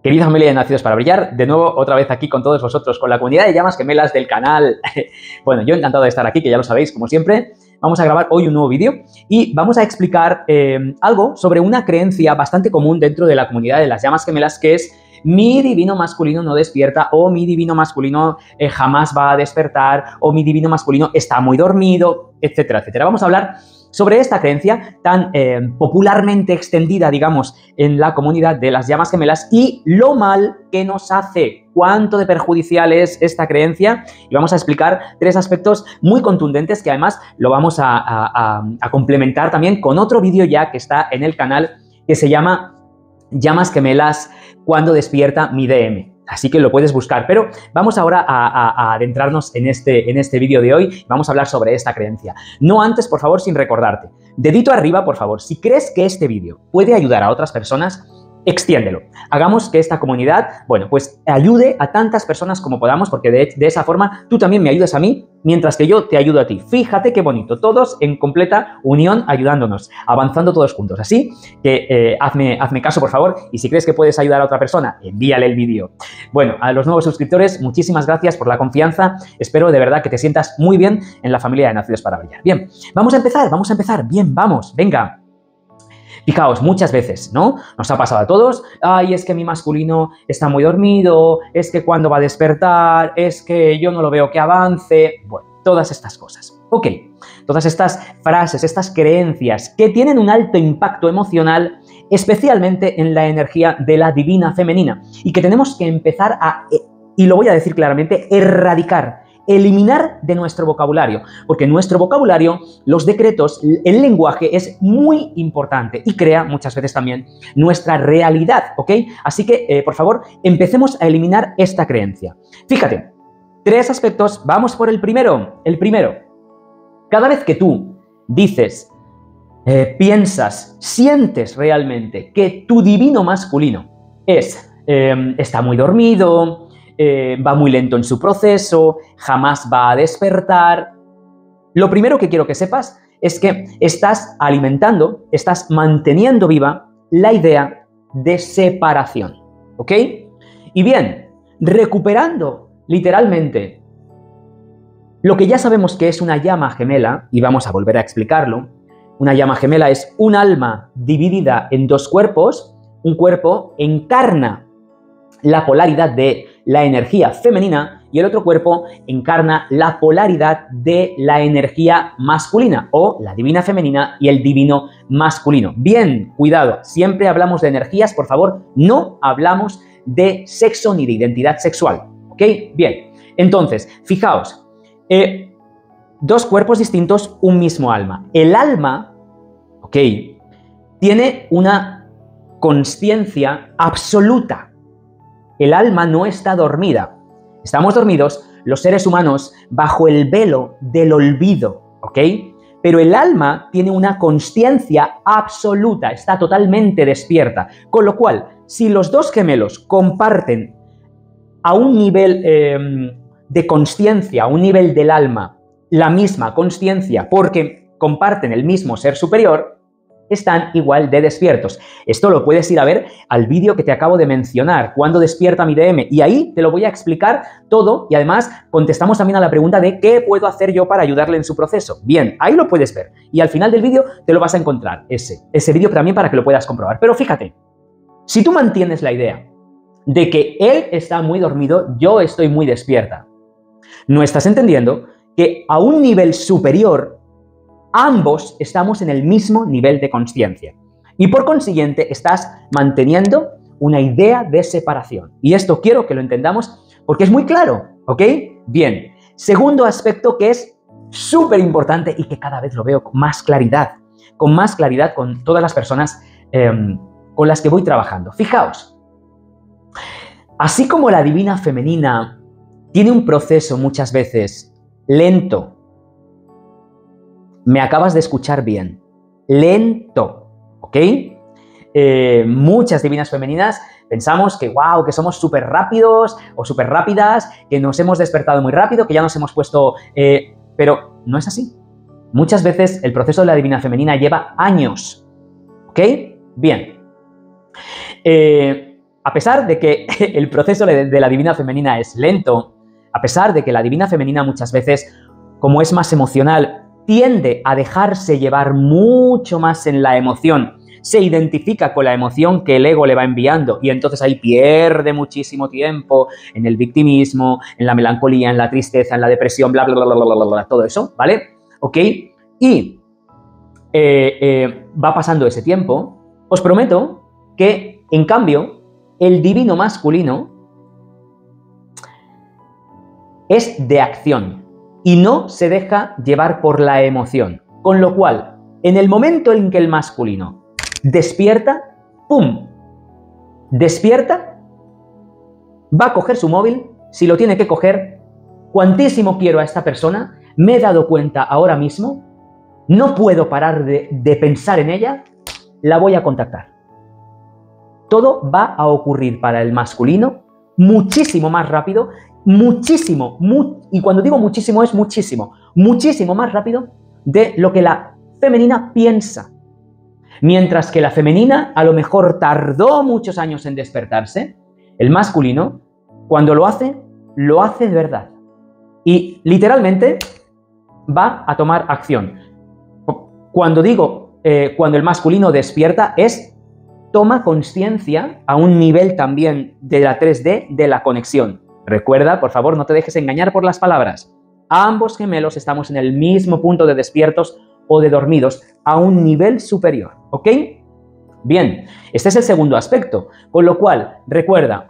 Querida familia de Nacidos para Brillar, de nuevo otra vez aquí con todos vosotros, con la comunidad de llamas gemelas del canal. Bueno, yo encantado de estar aquí, que ya lo sabéis, como siempre. Vamos a grabar hoy un nuevo vídeo y vamos a explicar algo sobre una creencia bastante común dentro de la comunidad de las llamas gemelas, que es: mi divino masculino no despierta, o mi divino masculino jamás va a despertar, o mi divino masculino está muy dormido, etcétera, etcétera. Vamos a hablar sobre esta creencia tan popularmente extendida, digamos, en la comunidad de las llamas gemelas y lo mal que nos hace, cuánto de perjudicial es esta creencia, y vamos a explicar 3 aspectos muy contundentes que además lo vamos a complementar también con otro vídeo ya que está en el canal que se llama Llamas gemelas cuando despierta mi DM. Así que lo puedes buscar, pero vamos ahora a adentrarnos en este vídeo de hoy. Vamos a hablar sobre esta creencia. No antes, por favor, sin recordarte. Dedito arriba, por favor. Si crees que este vídeo puede ayudar a otras personas, extiéndelo. Hagamos que esta comunidad, bueno, pues ayude a tantas personas como podamos, porque de esa forma tú también me ayudas a mí, mientras que yo te ayudo a ti. Fíjate qué bonito, todos en completa unión, ayudándonos, avanzando todos juntos. Así que hazme caso, por favor, y si crees que puedes ayudar a otra persona, envíale el vídeo. Bueno, a los nuevos suscriptores, muchísimas gracias por la confianza. Espero de verdad que te sientas muy bien en la familia de Nacidos para Brillar. Bien, vamos a empezar. Bien, vamos, venga. Fijaos, muchas veces, ¿no? Nos ha pasado a todos: ay, es que mi masculino está muy dormido, es que cuando va a despertar, es que yo no lo veo que avance. Bueno, todas estas cosas. Ok, todas estas frases, estas creencias que tienen un alto impacto emocional, especialmente en la energía de la divina femenina, y que tenemos que empezar y lo voy a decir claramente, erradicar, eliminar de nuestro vocabulario, porque en nuestro vocabulario los decretos, el lenguaje es muy importante y crea muchas veces también nuestra realidad, ¿ok? Así que, por favor, empecemos a eliminar esta creencia. Fíjate, 3 aspectos, vamos por el primero. El primero, cada vez que tú dices, piensas, sientes realmente que tu divino masculino está muy dormido, va muy lento en su proceso, jamás va a despertar, lo primero que quiero que sepas es que estás alimentando, estás manteniendo viva la idea de separación, ¿ok? Y bien, recuperando literalmente lo que ya sabemos que es una llama gemela, y vamos a volver a explicarlo. Una llama gemela es un alma dividida en 2 cuerpos. Un cuerpo encarna la polaridad de la energía femenina y el otro cuerpo encarna la polaridad de la energía masculina, o la divina femenina y el divino masculino. Bien, cuidado, siempre hablamos de energías, por favor, no hablamos de sexo ni de identidad sexual, ¿ok? Bien, entonces, fijaos, 2 cuerpos distintos, un mismo alma. El alma, ¿ok?, tiene una consciencia absoluta. El alma no está dormida. Estamos dormidos los seres humanos bajo el velo del olvido, ¿ok? Pero el alma tiene una consciencia absoluta, está totalmente despierta. Con lo cual, si los 2 gemelos comparten a un nivel de consciencia, a un nivel del alma, la misma consciencia porque comparten el mismo ser superior, están igual de despiertos. Esto lo puedes ir a ver al vídeo que te acabo de mencionar, cuando despierta mi DM, y ahí te lo voy a explicar todo, y además contestamos también a la pregunta de ¿qué puedo hacer yo para ayudarle en su proceso? Bien, ahí lo puedes ver, y al final del vídeo te lo vas a encontrar, ese vídeo también, para que lo puedas comprobar. Pero fíjate, si tú mantienes la idea de que él está muy dormido, yo estoy muy despierta, no estás entendiendo que a un nivel superior ambos estamos en el mismo nivel de consciencia, y por consiguiente estás manteniendo una idea de separación. Y esto quiero que lo entendamos porque es muy claro, ¿ok? Bien, segundo aspecto que es súper importante y que cada vez lo veo con más claridad con todas las personas con las que voy trabajando. Fijaos, así como la divina femenina tiene un proceso muchas veces lento, me acabas de escuchar bien, lento, ¿ok? Muchas divinas femeninas pensamos que, wow, que somos súper rápidos o súper rápidas, que nos hemos despertado muy rápido, que ya nos hemos puesto... pero no es así. Muchas veces el proceso de la divina femenina lleva años, ¿ok? Bien. a pesar de que el proceso de la divina femenina es lento, a pesar de que la divina femenina muchas veces, como es más emocional, tiende a dejarse llevar mucho más en la emoción, se identifica con la emoción que el ego le va enviando y entonces ahí pierde muchísimo tiempo en el victimismo, en la melancolía, en la tristeza, en la depresión, bla, bla, bla, bla, bla, bla, bla, todo eso, ¿vale? ¿Ok? Y va pasando ese tiempo. Os prometo que, en cambio, el divino masculino es de acción y no se deja llevar por la emoción. Con lo cual, en el momento en que el masculino despierta, ¡pum! Despierta, va a coger su móvil, si lo tiene que coger, cuantísimo quiero a esta persona, me he dado cuenta ahora mismo, no puedo parar de pensar en ella, la voy a contactar. Todo va a ocurrir para el masculino muchísimo más rápido, muchísimo, y cuando digo muchísimo es muchísimo más rápido de lo que la femenina piensa. Mientras que la femenina a lo mejor tardó muchos años en despertarse, el masculino, cuando lo hace de verdad. Y literalmente va a tomar acción. Cuando digo, cuando el masculino despierta, toma conciencia a un nivel también de la 3D de la conexión. Recuerda, por favor, no te dejes engañar por las palabras. Ambos gemelos estamos en el mismo punto de despiertos o de dormidos, a un nivel superior, ¿ok? Bien, este es el segundo aspecto, con lo cual, recuerda,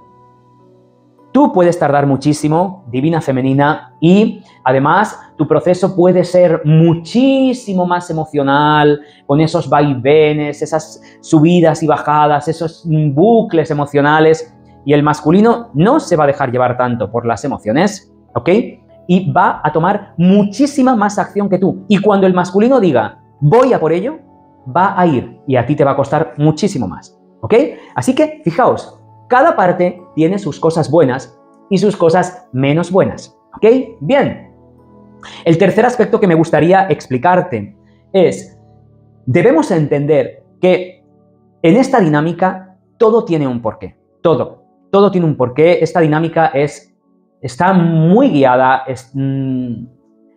tú puedes tardar muchísimo, divina femenina, y además tu proceso puede ser muchísimo más emocional, con esos vaivenes, esas subidas y bajadas, esos bucles emocionales, y el masculino no se va a dejar llevar tanto por las emociones, ¿ok? Y va a tomar muchísima más acción que tú. Y cuando el masculino diga, voy a por ello, va a ir, y a ti te va a costar muchísimo más, ¿ok? Así que, fijaos, cada parte tiene sus cosas buenas y sus cosas menos buenas, ¿ok? Bien. El tercer aspecto que me gustaría explicarte es, debemos entender que en esta dinámica todo tiene un porqué, todo tiene un porqué. Esta dinámica está muy guiada, en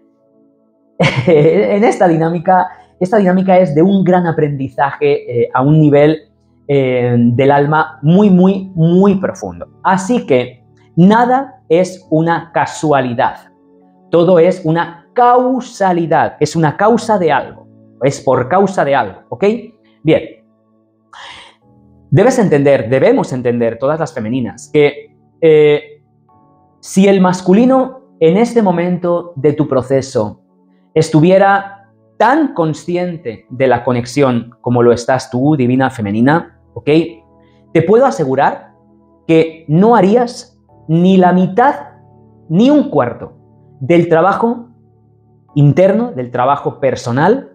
esta dinámica es de un gran aprendizaje a un nivel del alma muy profundo. Así que nada es una casualidad, todo es una causalidad, es una causa de algo, es por causa de algo, ¿ok? Bien, debemos entender, todas las femeninas, que si el masculino en este momento de tu proceso estuviera tan consciente de la conexión como lo estás tú, divina femenina, ¿ok? Te puedo asegurar que no harías ni la mitad, ni un cuarto del trabajo interno, del trabajo personal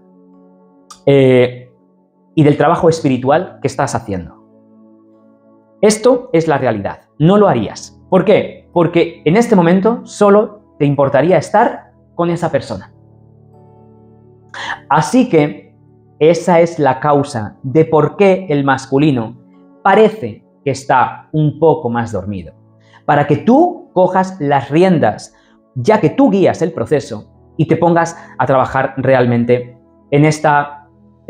y del trabajo espiritual que estás haciendo. Esto es la realidad, no lo harías. ¿Por qué? Porque en este momento solo te importaría estar con esa persona. Así que esa es la causa de por qué el masculino parece que está un poco más dormido. Para que tú cojas las riendas, ya que tú guías el proceso y te pongas a trabajar realmente en esa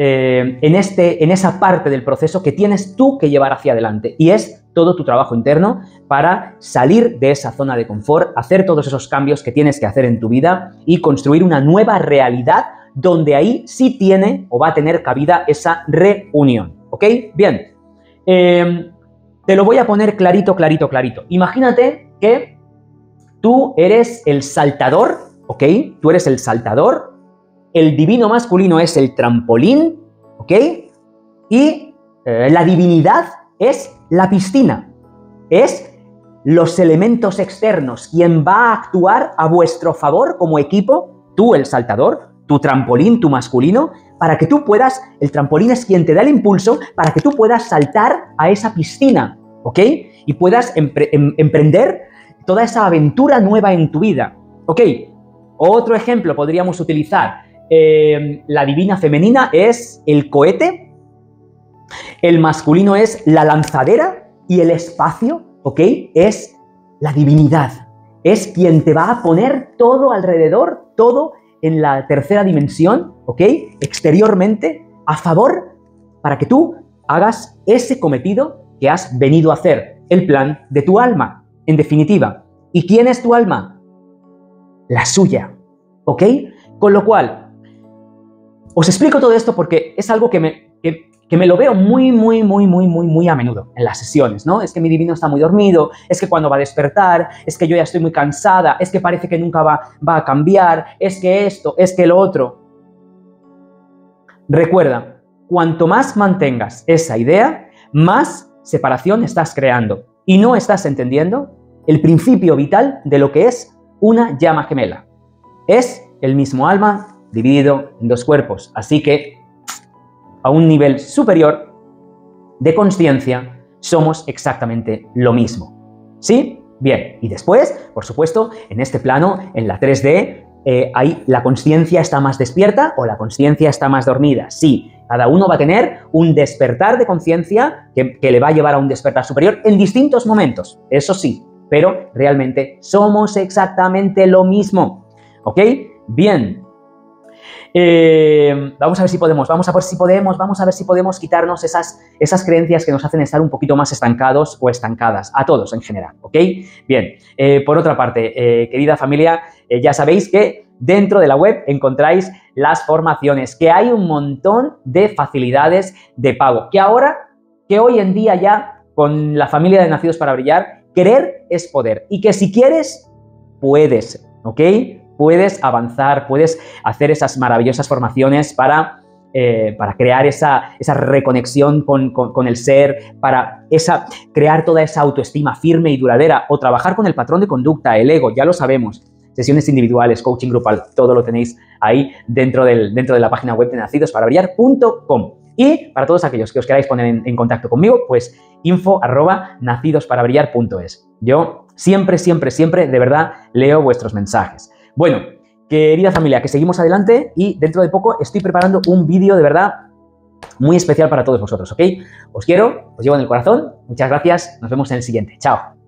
parte del proceso que tienes tú que llevar hacia adelante. Y es todo tu trabajo interno para salir de esa zona de confort, hacer todos esos cambios que tienes que hacer en tu vida y construir una nueva realidad donde ahí sí tiene o va a tener cabida esa reunión, ¿ok? Bien, te lo voy a poner clarito. Imagínate que tú eres el saltador, ¿ok? Tú eres el saltador, el divino masculino es el trampolín, ¿ok? Y la divinidad es la piscina, es los elementos externos, quien va a actuar a vuestro favor como equipo, tú el saltador, tu trampolín, tu masculino, para que tú puedas, el trampolín es quien te da el impulso para que tú puedas saltar a esa piscina, ¿ok? Y puedas emprender toda esa aventura nueva en tu vida, ¿ok? Otro ejemplo podríamos utilizar, la divina femenina es el cohete, el masculino es la lanzadera, y el espacio, ¿ok? Es la divinidad. Es quien te va a poner todo alrededor, todo en la tercera dimensión, ¿ok? Exteriormente, a favor, para que tú hagas ese cometido que has venido a hacer, el plan de tu alma, en definitiva. ¿Y quién es tu alma? La suya, ¿ok? Con lo cual, os explico todo esto porque es algo que me lo veo muy a menudo en las sesiones, ¿no? Es que mi divino está muy dormido, es que cuando va a despertar, es que yo ya estoy muy cansada, es que parece que nunca va a cambiar, es que esto, es que lo otro. Recuerda, cuanto más mantengas esa idea, más separación estás creando y no estás entendiendo el principio vital de lo que es una llama gemela. Es el mismo alma dividido en dos cuerpos, así que a un nivel superior de conciencia somos exactamente lo mismo. ¿Sí? Bien, y después, por supuesto, en este plano, en la 3D, ahí la conciencia está más despierta o la conciencia está más dormida. Sí, cada uno va a tener un despertar de conciencia que le va a llevar a un despertar superior en distintos momentos, eso sí, pero realmente somos exactamente lo mismo. ¿Ok? Bien. Vamos a ver si podemos, vamos a ver si podemos quitarnos esas creencias que nos hacen estar un poquito más estancados o estancadas, a todos en general, ¿ok? Bien, por otra parte, querida familia, ya sabéis que dentro de la web encontráis las formaciones, que hay un montón de facilidades de pago, que hoy en día ya, con la familia de Nacidos para Brillar, querer es poder, y que si quieres, puedes, ¿ok? Puedes avanzar, puedes hacer esas maravillosas formaciones para crear esa reconexión con el ser, para crear toda esa autoestima firme y duradera, o trabajar con el patrón de conducta, el ego, ya lo sabemos. Sesiones individuales, coaching grupal, todo lo tenéis ahí dentro de la página web de nacidosparaBrillar.com. Y para todos aquellos que os queráis poner en contacto conmigo, pues info@nacidosparaBrillar.es. Yo siempre, de verdad, leo vuestros mensajes. Bueno, querida familia, que seguimos adelante y dentro de poco estoy preparando un vídeo de verdad muy especial para todos vosotros, ¿ok? Os quiero, os llevo en el corazón. Muchas gracias. Nos vemos en el siguiente. Chao.